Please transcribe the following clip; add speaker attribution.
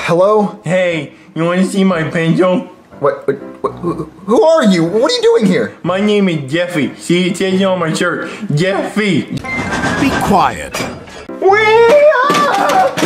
Speaker 1: Hello?
Speaker 2: Hey, you want to see my pencil?
Speaker 1: Who are you? What are you doing here?
Speaker 2: My name is Jeffy. See, it says it on my shirt. Jeffy.
Speaker 3: Be quiet.
Speaker 1: We are